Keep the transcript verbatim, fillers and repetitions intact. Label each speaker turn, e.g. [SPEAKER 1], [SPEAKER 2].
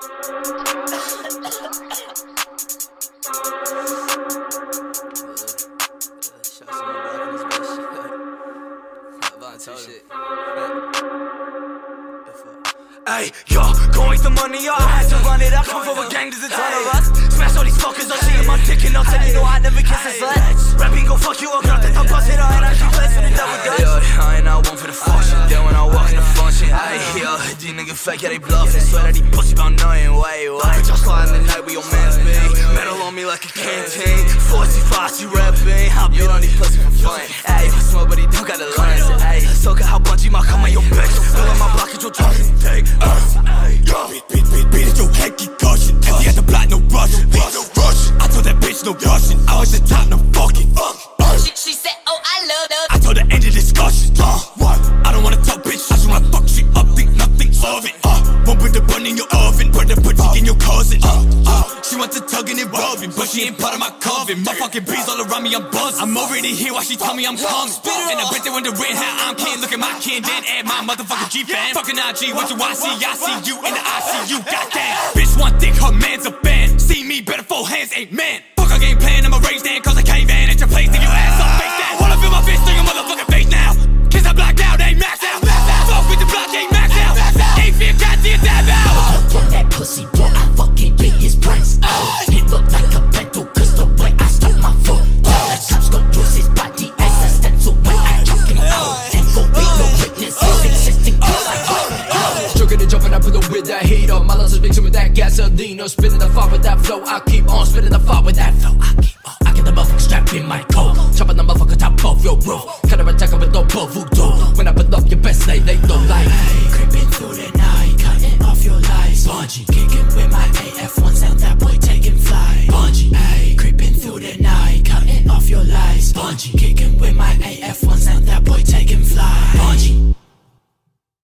[SPEAKER 1] Hey, yo, go make the money, yo, I had to run it. I come from a gang, there's a ton of us. Smash all these fuckers, I'll see in my dick and I'll tell you, no, I never kiss a slut. Rapping gon' fuck you up, not that I'm busted out, and I keep plays for the double dutch. Yo, I ain't not one for the function, then when I walk in the function, hey, yo, these niggas fake, yeah, they bluffing. Swear that these pussy bout nothing, wait, wait. Bitch, I'm sliding the night where your mans be. Metal on me like a canteen, forty-five, she rapping. I'll beat on these pussy for fun. Hey, I smoke, but he don't got the lines. Hey, so good how bunchy my come on your bitch. Fill up my block, get your talking, take us. Yo, beat, beat, beat, beat at your head, get caution. Empty at the block, no rush, bitch, no rush. I told that bitch, no rushing. I was the top, no fucking fuck. Uh.
[SPEAKER 2] She, she said, oh, I love her.
[SPEAKER 1] I told her, end of discussion. Uh, what? I don't wanna talk, bitch. I just wanna fuck shit up, think nothing of it. Uh, won't put the bun in your oven, put the put uh, in your cousin. Uh, uh, she wants to tugging and rubbing, but she ain't part of my coven. My fucking bees all around me, I'm buzzing. I'm already here while she tell me I'm coming. And I bet they wondering how I'm kin. Look at my kin, then add my motherfucking G-fan. Fucking I G, what do I see? I see you in the I C U, goddamn. Bitch one thick, her man's a fan. See me better, four hands, ain't man. Fuck a game plan, I'ma raise that cause I came in at your place, then your ass up, fake that. Wanna feel my fist in your motherfucking face now? Kiss I blacked out, ain't maxed out. Fuck with the block, ain't maxed out. Ain't fear, goddamn dab out.
[SPEAKER 3] From that pussy, boy, I fucking get his brains out. He look like a pencil, cause the way I stuck my foot. All the cops gon' use his body as a stencil when I choke him out. Ain't gon' be no witnesses existing cause I choke him out.
[SPEAKER 4] Joking and jumping, I put it with that heat on. My lungs are mixing with that gasoline. No spitting the fire with that flow. I keep on spitting the fire with that flow. I keep on. I get the motherfucker strapped in my coat. Chopping the motherfucker top off your roof. Cut her attack with no bull voodoo. When I put up your best lay, they don't like. Hey, creeping through the night, cutting off your lights. Bungee, kicking with my A F one sound, that boy taking flight. Bungee, hey, creeping through the night, cutting off your lights. Bungee, kicking with my A F one sound.